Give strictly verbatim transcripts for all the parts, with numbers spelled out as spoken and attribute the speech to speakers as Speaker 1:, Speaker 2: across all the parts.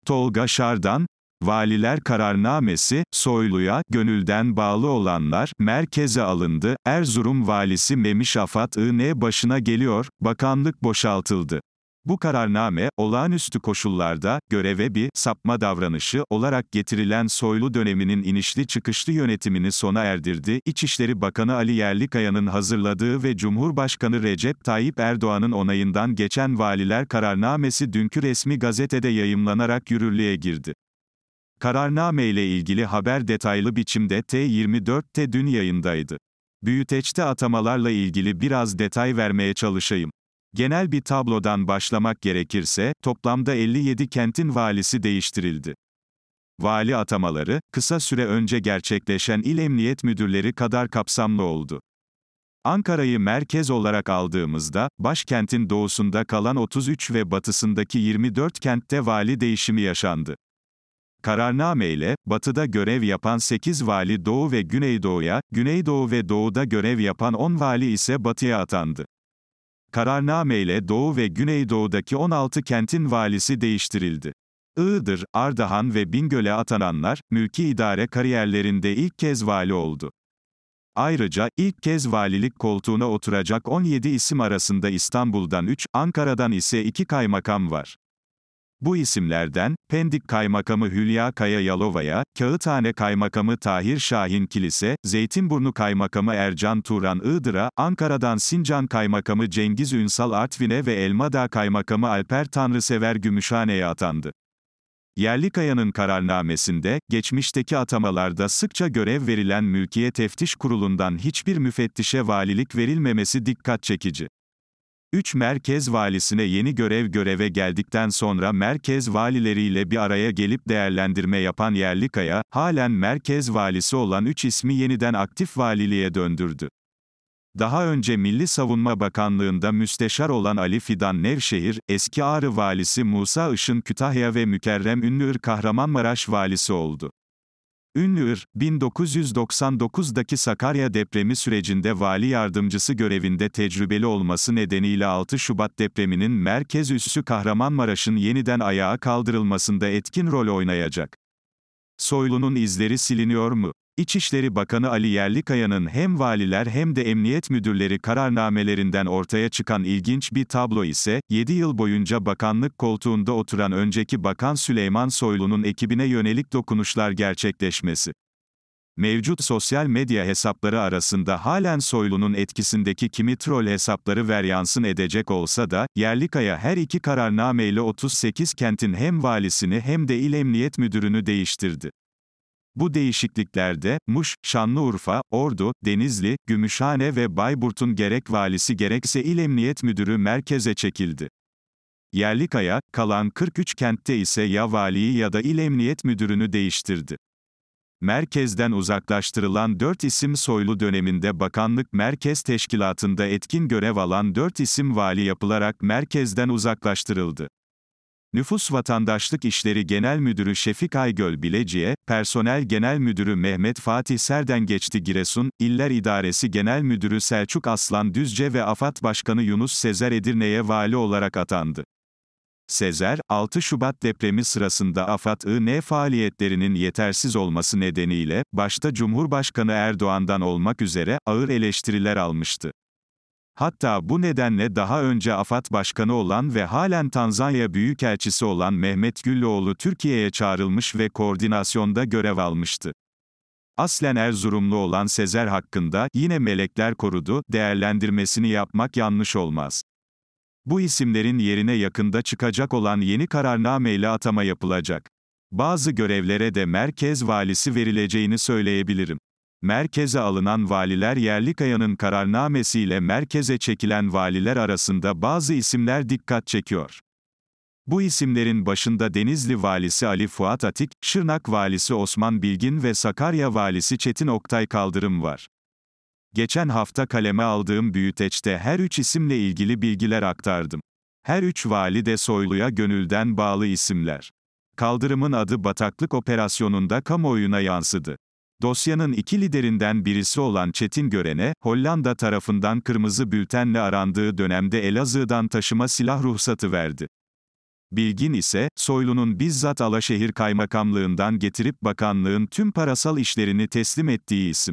Speaker 1: Tolga Şardan, Valiler Kararnamesi, Soylu'ya, gönülden bağlı olanlar, merkeze alındı, Erzurum Valisi Memiş Afat İ.N. başına geliyor, bakanlık boşaltıldı. Bu kararname, olağanüstü koşullarda, göreve bir, sapma davranışı olarak getirilen Soylu döneminin inişli çıkışlı yönetimini sona erdirdi, İçişleri Bakanı Ali Yerlikaya'nın hazırladığı ve Cumhurbaşkanı Recep Tayyip Erdoğan'ın onayından geçen Valiler Kararnamesi dünkü resmi gazetede yayımlanarak yürürlüğe girdi. Kararname ile ilgili haber detaylı biçimde T yirmi dört'te dün yayındaydı. Büyüteçte atamalarla ilgili biraz detay vermeye çalışayım. Genel bir tablodan başlamak gerekirse, toplamda elli yedi kentin valisi değiştirildi. Vali atamaları, kısa süre önce gerçekleşen il emniyet müdürleri kadar kapsamlı oldu. Ankara'yı merkez olarak aldığımızda, başkentin doğusunda kalan otuz üç ve batısındaki yirmi dört kentte vali değişimi yaşandı. Kararname ile, batıda görev yapan sekiz vali Doğu ve Güneydoğu'ya, Güneydoğu ve Doğu'da görev yapan on vali ise batıya atandı. Kararname ile Doğu ve Güneydoğu'daki on altı kentin valisi değiştirildi. Iğdır, Ardahan ve Bingöl'e atananlar, mülki idare kariyerlerinde ilk kez vali oldu. Ayrıca, ilk kez valilik koltuğuna oturacak on yedi isim arasında İstanbul'dan üç, Ankara'dan ise iki kaymakam var. Bu isimlerden, Pendik Kaymakamı Hülya Kaya Yalova'ya, Kağıthane Kaymakamı Tahir Şahin Kilis'e, Zeytinburnu Kaymakamı Ercan Turan Iğdır'a, Ankara'dan Sincan Kaymakamı Cengiz Ünsal Artvin'e ve Elmadağ Kaymakamı Alper Tanrısever Gümüşhane'ye atandı. Yerlikaya'nın kararnamesinde, geçmişteki atamalarda sıkça görev verilen Mülkiye Teftiş Kurulu'ndan hiçbir müfettişe valilik verilmemesi dikkat çekici. üç merkez valisine yeni görev göreve geldikten sonra merkez valileriyle bir araya gelip değerlendirme yapan Yerlikaya, halen merkez valisi olan üç ismi yeniden aktif valiliğe döndürdü. Daha önce Milli Savunma Bakanlığı'nda müsteşar olan Ali Fidan Nevşehir, eski Ağrı valisi Musa Işın Kütahya ve Mükerrem Ünlüır Kahramanmaraş valisi oldu. Ünlüır, bin dokuz yüz doksan dokuz'daki Sakarya depremi sürecinde vali yardımcısı görevinde tecrübeli olması nedeniyle altı Şubat depreminin merkez üssü Kahramanmaraş'ın yeniden ayağa kaldırılmasında etkin rol oynayacak. Soylu'nun izleri siliniyor mu? İçişleri Bakanı Ali Yerlikaya'nın hem valiler hem de emniyet müdürleri kararnamelerinden ortaya çıkan ilginç bir tablo ise, yedi yıl boyunca bakanlık koltuğunda oturan önceki Bakan Süleyman Soylu'nun ekibine yönelik dokunuşlar gerçekleşmesi. Mevcut sosyal medya hesapları arasında halen Soylu'nun etkisindeki kimi troll hesapları veryansın edecek olsa da, Yerlikaya her iki kararnameyle otuz sekiz kentin hem valisini hem de il emniyet müdürünü değiştirdi. Bu değişikliklerde, Muş, Şanlıurfa, Ordu, Denizli, Gümüşhane ve Bayburt'un gerek valisi gerekse il emniyet müdürü merkeze çekildi. Yerlikaya, kalan kırk üç kentte ise ya valiyi ya da il emniyet müdürünü değiştirdi. Merkezden uzaklaştırılan dört isim Soylu döneminde bakanlık merkez teşkilatında etkin görev alan dört isim vali yapılarak merkezden uzaklaştırıldı. Nüfus Vatandaşlık İşleri Genel Müdürü Şefik Aygöl Bilecik'e, Personel Genel Müdürü Mehmet Fatih Serdengeçti Giresun, İller İdaresi Genel Müdürü Selçuk Aslan Düzce ve AFAD Başkanı Yunus Sezer Edirne'ye vali olarak atandı. Sezer, altı Şubat depremi sırasında AFAD İ N faaliyetlerinin yetersiz olması nedeniyle, başta Cumhurbaşkanı Erdoğan'dan olmak üzere, ağır eleştiriler almıştı. Hatta bu nedenle daha önce AFAD Başkanı olan ve halen Tanzanya Büyükelçisi olan Mehmet Güllüoğlu Türkiye'ye çağrılmış ve koordinasyonda görev almıştı. Aslen Erzurumlu olan Sezer hakkında, yine melekler korudu, değerlendirmesini yapmak yanlış olmaz. Bu isimlerin yerine yakında çıkacak olan yeni kararnameyle atama yapılacak. Bazı görevlere de merkez valisi verileceğini söyleyebilirim. Merkeze alınan valiler Yerlikaya'nın kararnamesiyle merkeze çekilen valiler arasında bazı isimler dikkat çekiyor. Bu isimlerin başında Denizli Valisi Ali Fuat Atik, Şırnak Valisi Osman Bilgin ve Sakarya Valisi Çetin Oktay Kaldırım var. Geçen hafta kaleme aldığım büyüteçte her üç isimle ilgili bilgiler aktardım. Her üç vali de Soylu'ya gönülden bağlı isimler. Kaldırım'ın adı bataklık operasyonunda kamuoyuna yansıdı. Dosyanın iki liderinden birisi olan Çetin Gören'e, Hollanda tarafından kırmızı bültenle arandığı dönemde Elazığ'dan taşıma silah ruhsatı verdi. Bilgin ise, Soylu'nun bizzat Alaşehir Kaymakamlığından getirip bakanlığın tüm parasal işlerini teslim ettiği isim.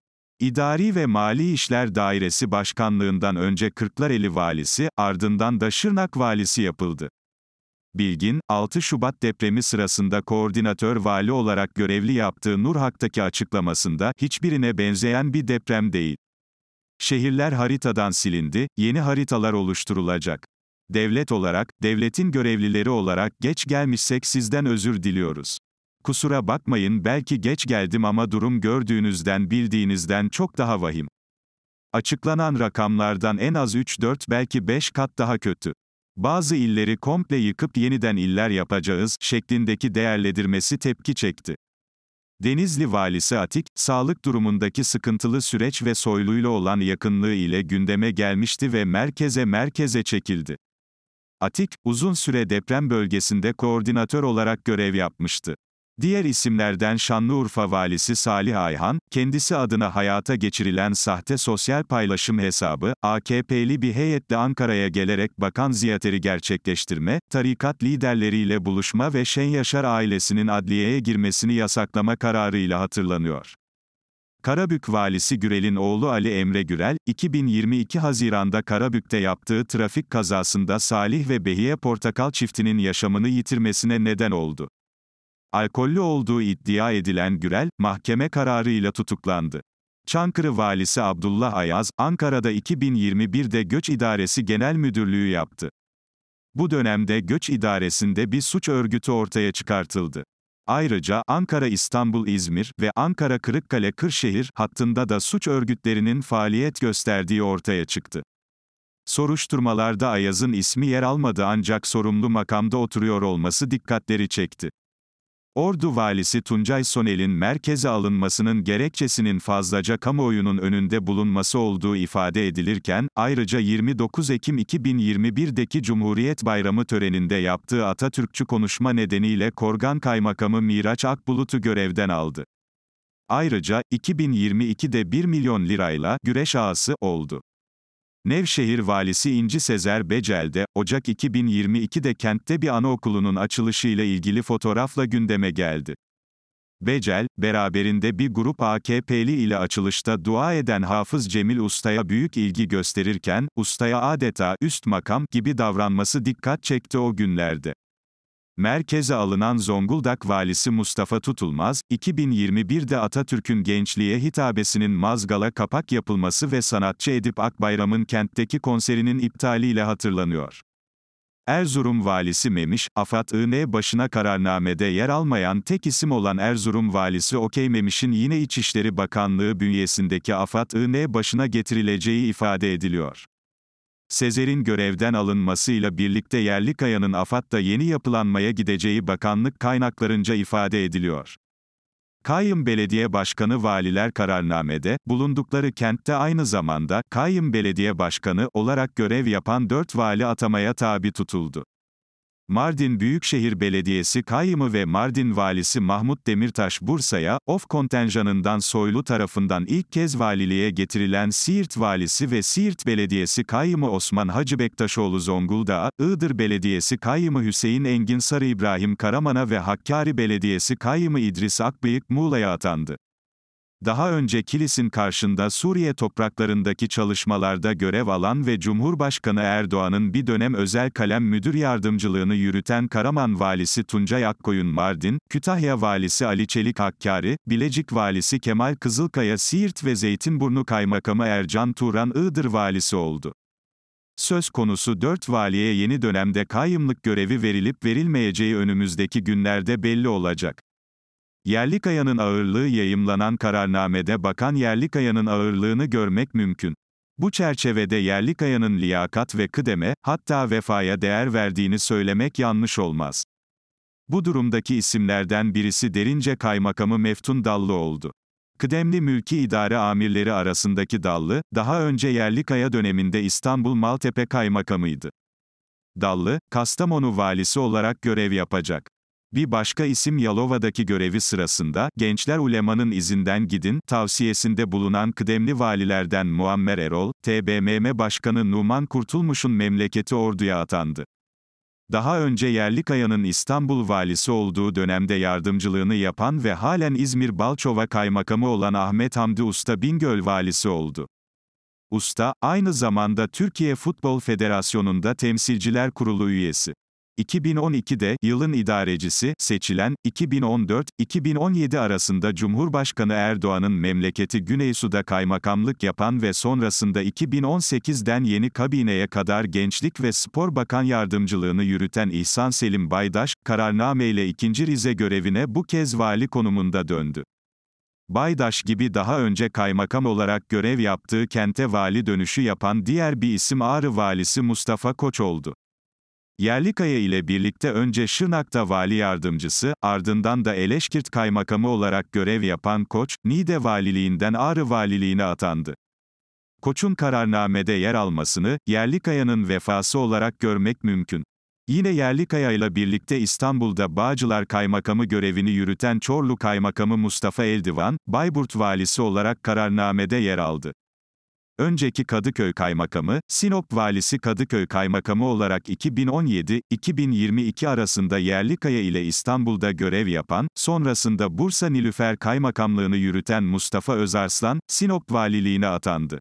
Speaker 1: İdari ve Mali İşler Dairesi Başkanlığından önce Kırklareli valisi, ardından da Şırnak valisi yapıldı. Bilgin, altı Şubat depremi sırasında koordinatör vali olarak görevli yaptığı Nurhak'taki açıklamasında, hiçbirine benzeyen bir deprem değil. Şehirler haritadan silindi, yeni haritalar oluşturulacak. Devlet olarak, devletin görevlileri olarak geç gelmişsek sizden özür diliyoruz. Kusura bakmayın, belki geç geldim ama durum gördüğünüzden bildiğinizden çok daha vahim. Açıklanan rakamlardan en az üç dört belki beş kat daha kötü. Bazı illeri komple yıkıp yeniden iller yapacağız şeklindeki değerlendirmesi tepki çekti. Denizli valisi Atik, sağlık durumundaki sıkıntılı süreç ve Soylu'yla olan yakınlığı ile gündeme gelmişti ve merkeze merkeze çekildi. Atik, uzun süre deprem bölgesinde koordinatör olarak görev yapmıştı. Diğer isimlerden Şanlıurfa valisi Salih Ayhan, kendisi adına hayata geçirilen sahte sosyal paylaşım hesabı, A K P'li bir heyetle Ankara'ya gelerek bakan ziyaretleri gerçekleştirme, tarikat liderleriyle buluşma ve Şen Yaşar ailesinin adliyeye girmesini yasaklama kararıyla hatırlanıyor. Karabük valisi Gürel'in oğlu Ali Emre Gürel, iki bin yirmi iki Haziran'da Karabük'te yaptığı trafik kazasında Salih ve Behiye Portakal çiftinin yaşamını yitirmesine neden oldu. Alkollü olduğu iddia edilen Gürel, mahkeme kararıyla tutuklandı. Çankırı valisi Abdullah Ayaz, Ankara'da iki bin yirmi birde Göç İdaresi Genel Müdürlüğü yaptı. Bu dönemde Göç İdaresi'nde bir suç örgütü ortaya çıkartıldı. Ayrıca, Ankara-İstanbul-İzmir ve Ankara-Kırıkkale-Kırşehir hattında da suç örgütlerinin faaliyet gösterdiği ortaya çıktı. Soruşturmalarda Ayaz'ın ismi yer almadı ancak sorumlu makamda oturuyor olması dikkatleri çekti. Ordu valisi Tuncay Sonel'in merkeze alınmasının gerekçesinin fazlaca kamuoyunun önünde bulunması olduğu ifade edilirken, ayrıca yirmi dokuz Ekim iki bin yirmi birdeki Cumhuriyet Bayramı töreninde yaptığı Atatürkçü konuşma nedeniyle Korgan Kaymakamı Miraç Akbulut'u görevden aldı. Ayrıca, iki bin yirmi ikide bir milyon lirayla güreş ağası oldu. Nevşehir valisi İnci Sezer Becel de, Ocak iki bin yirmi ikide kentte bir anaokulunun açılışıyla ilgili fotoğrafla gündeme geldi. Becel, beraberinde bir grup A K P'li ile açılışta dua eden Hafız Cemil Usta'ya büyük ilgi gösterirken, Usta'ya adeta üst makam gibi davranması dikkat çekti o günlerde. Merkeze alınan Zonguldak valisi Mustafa Tutulmaz, iki bin yirmi birde Atatürk'ün gençliğe hitabesinin Mazgal'a kapak yapılması ve sanatçı Edip Akbayram'ın kentteki konserinin iptaliyle hatırlanıyor. Erzurum valisi Memiş, AFAD-I N başına kararnamede yer almayan tek isim olan Erzurum valisi Okey Memiş'in yine İçişleri Bakanlığı bünyesindeki AFAD-I N başına getirileceği ifade ediliyor. Sezer'in görevden alınmasıyla birlikte Yerlikaya'nın AFAD'da yeni yapılanmaya gideceği bakanlık kaynaklarınca ifade ediliyor. Kayyım Belediye Başkanı valiler kararnamede, bulundukları kentte aynı zamanda, Kayyım Belediye Başkanı olarak görev yapan dört vali atamaya tabi tutuldu. Mardin Büyükşehir Belediyesi Kayyımı ve Mardin Valisi Mahmut Demirtaş Bursa'ya, O F kontenjanından Soylu tarafından ilk kez valiliğe getirilen Siirt Valisi ve Siirt Belediyesi Kayyımı Osman Hacı Bektaşoğlu Zonguldak'a, Iğdır Belediyesi Kayyımı Hüseyin Engin Sarı İbrahim Karaman'a ve Hakkari Belediyesi Kayyımı İdris Akbıyık Muğla'ya atandı. Daha önce Kilis'in karşında Suriye topraklarındaki çalışmalarda görev alan ve Cumhurbaşkanı Erdoğan'ın bir dönem özel kalem müdür yardımcılığını yürüten Karaman Valisi Tuncay Akkoyun Mardin, Kütahya Valisi Ali Çelik Hakkari, Bilecik Valisi Kemal Kızılkaya Siirt ve Zeytinburnu Kaymakamı Ercan Turan Iğdır Valisi oldu. Söz konusu dört valiye yeni dönemde kayyımlık görevi verilip verilmeyeceği önümüzdeki günlerde belli olacak. Yerlikaya'nın ağırlığı yayımlanan kararnamede Bakan Yerlikaya'nın ağırlığını görmek mümkün. Bu çerçevede Yerlikaya'nın liyakat ve kıdeme, hatta vefaya değer verdiğini söylemek yanlış olmaz. Bu durumdaki isimlerden birisi Derince Kaymakamı Meftun Dallı oldu. Kıdemli mülki idare amirleri arasındaki Dallı, daha önce Yerlikaya döneminde İstanbul Maltepe Kaymakamıydı. Dallı, Kastamonu valisi olarak görev yapacak. Bir başka isim Yalova'daki görevi sırasında, Gençler Ulema'nın izinden gidin tavsiyesinde bulunan kıdemli valilerden Muammer Erol, T B M M Başkanı Numan Kurtulmuş'un memleketi Ordu'ya atandı. Daha önce Yerlikaya'nın İstanbul valisi olduğu dönemde yardımcılığını yapan ve halen İzmir Balçova kaymakamı olan Ahmet Hamdi Usta Bingöl valisi oldu. Usta, aynı zamanda Türkiye Futbol Federasyonu'nda Temsilciler Kurulu üyesi. iki bin on ikide yılın idarecisi seçilen, iki bin on dört iki bin on yedi arasında Cumhurbaşkanı Erdoğan'ın memleketi Güneysu'da kaymakamlık yapan ve sonrasında iki bin on sekizden yeni kabineye kadar Gençlik ve Spor Bakan Yardımcılığını yürüten İhsan Selim Baydaş, kararnameyle ikinci Rize görevine bu kez vali konumunda döndü. Baydaş gibi daha önce kaymakam olarak görev yaptığı kente vali dönüşü yapan diğer bir isim Ağrı valisi Mustafa Koç oldu. Yerlikaya ile birlikte önce Şırnak'ta vali yardımcısı, ardından da Eleşkirt kaymakamı olarak görev yapan Koç, Niğde valiliğinden Ağrı valiliğine atandı. Koç'un kararnamede yer almasını, Yerlikaya'nın vefası olarak görmek mümkün. Yine Yerlikaya ile birlikte İstanbul'da Bağcılar Kaymakamı görevini yürüten Çorlu Kaymakamı Mustafa Eldivan, Bayburt valisi olarak kararnamede yer aldı. Önceki Kadıköy Kaymakamı, Sinop valisi Kadıköy Kaymakamı olarak iki bin on yedi iki bin yirmi iki arasında Yerlikaya ile İstanbul'da görev yapan, sonrasında Bursa Nilüfer Kaymakamlığını yürüten Mustafa Özarslan, Sinop valiliğine atandı.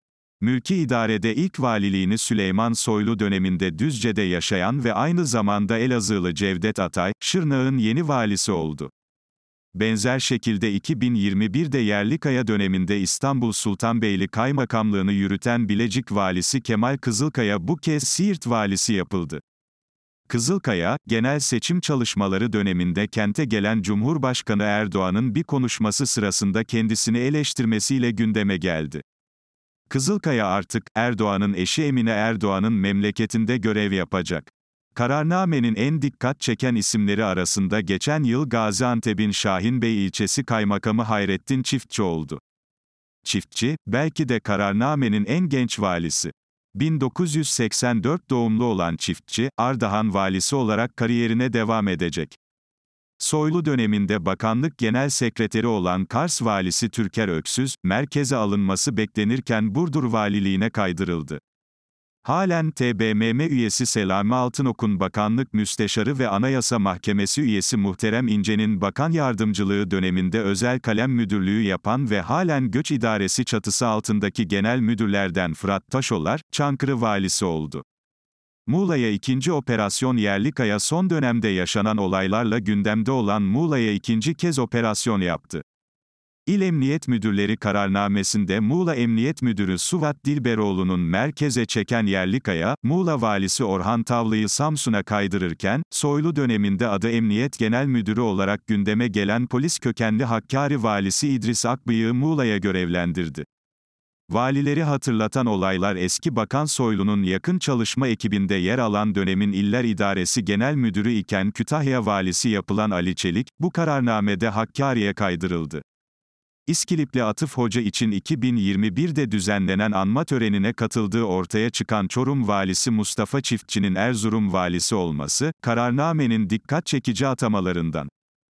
Speaker 1: Mülki idarede ilk valiliğini Süleyman Soylu döneminde Düzce'de yaşayan ve aynı zamanda Elazığlı Cevdet Atay, Şırnak'ın yeni valisi oldu. Benzer şekilde iki bin yirmi birde Yerlikaya döneminde İstanbul Sultanbeyli Kaymakamlığını yürüten Bilecik valisi Kemal Kızılkaya bu kez Siirt valisi yapıldı. Kızılkaya, genel seçim çalışmaları döneminde kente gelen Cumhurbaşkanı Erdoğan'ın bir konuşması sırasında kendisini eleştirmesiyle gündeme geldi. Kızılkaya artık, Erdoğan'ın eşi Emine Erdoğan'ın memleketinde görev yapacak. Kararnamenin en dikkat çeken isimleri arasında geçen yıl Gaziantep'in Şahinbey ilçesi kaymakamı Hayrettin Çiftçi oldu. Çiftçi, belki de kararnamenin en genç valisi. bin dokuz yüz seksen dört doğumlu olan Çiftçi, Ardahan valisi olarak kariyerine devam edecek. Soylu döneminde bakanlık genel sekreteri olan Kars valisi Türker Öksüz, merkeze alınması beklenirken Burdur valiliğine kaydırıldı. Halen T B M M üyesi Selami Altınok'un bakanlık müsteşarı ve Anayasa Mahkemesi üyesi Muhterem İnce'nin bakan yardımcılığı döneminde özel kalem müdürlüğü yapan ve halen göç idaresi çatısı altındaki genel müdürlerden Fırat Taşolar, Çankırı valisi oldu. Muğla'ya ikinci operasyon Yerlikaya son dönemde yaşanan olaylarla gündemde olan Muğla'ya ikinci kez operasyon yaptı. İl Emniyet Müdürleri kararnamesinde Muğla Emniyet Müdürü Suvat Dilberoğlu'nun merkeze çeken Yerlikaya, Muğla Valisi Orhan Tavlı'yı Samsun'a kaydırırken, Soylu döneminde adı Emniyet Genel Müdürü olarak gündeme gelen polis kökenli Hakkari Valisi İdris Akbıyık'ı Muğla'ya görevlendirdi. Valileri hatırlatan olaylar eski Bakan Soylu'nun yakın çalışma ekibinde yer alan dönemin İller İdaresi Genel Müdürü iken Kütahya Valisi yapılan Ali Çelik, bu kararnamede Hakkari'ye kaydırıldı. İskilipli Atıf Hoca için iki bin yirmi birde düzenlenen anma törenine katıldığı ortaya çıkan Çorum Valisi Mustafa Çiftçi'nin Erzurum Valisi olması, kararnamenin dikkat çekici atamalarından.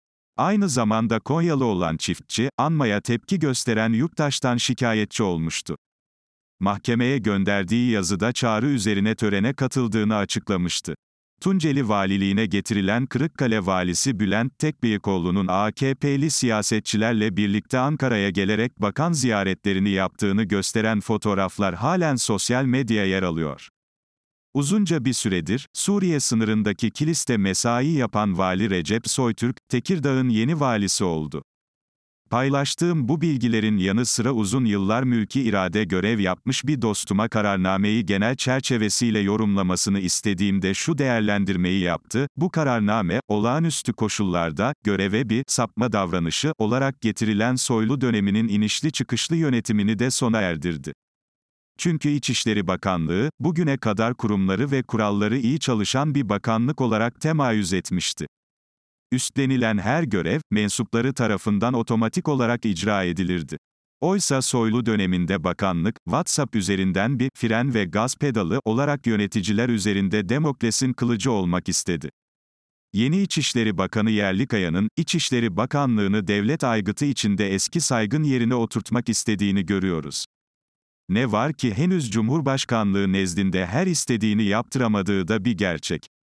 Speaker 1: Aynı zamanda Konyalı olan Çiftçi, anmaya tepki gösteren yurttaştan şikayetçi olmuştu. Mahkemeye gönderdiği yazıda çağrı üzerine törene katıldığını açıklamıştı. Tunceli Valiliğine getirilen Kırıkkale Valisi Bülent Tekbıyıkoğlu'nun A K P'li siyasetçilerle birlikte Ankara'ya gelerek bakan ziyaretlerini yaptığını gösteren fotoğraflar halen sosyal medyaya yer alıyor. Uzunca bir süredir, Suriye sınırındaki Kilis'te mesai yapan Vali Recep Soytürk, Tekirdağ'ın yeni valisi oldu. Paylaştığım bu bilgilerin yanı sıra uzun yıllar mülki irade görev yapmış bir dostuma kararnameyi genel çerçevesiyle yorumlamasını istediğimde şu değerlendirmeyi yaptı: bu kararname, olağanüstü koşullarda, göreve bir sapma davranışı olarak getirilen Soylu döneminin inişli çıkışlı yönetimini de sona erdirdi. Çünkü İçişleri Bakanlığı, bugüne kadar kurumları ve kuralları iyi çalışan bir bakanlık olarak temayüz etmişti. Üstlenilen her görev, mensupları tarafından otomatik olarak icra edilirdi. Oysa Soylu döneminde bakanlık, WhatsApp üzerinden bir fren ve gaz pedalı olarak yöneticiler üzerinde Demokles'in kılıcı olmak istedi. Yeni İçişleri Bakanı Yerlikaya'nın, İçişleri Bakanlığı'nı devlet aygıtı içinde eski saygın yerine oturtmak istediğini görüyoruz. Ne var ki henüz Cumhurbaşkanlığı nezdinde her istediğini yaptıramadığı da bir gerçek.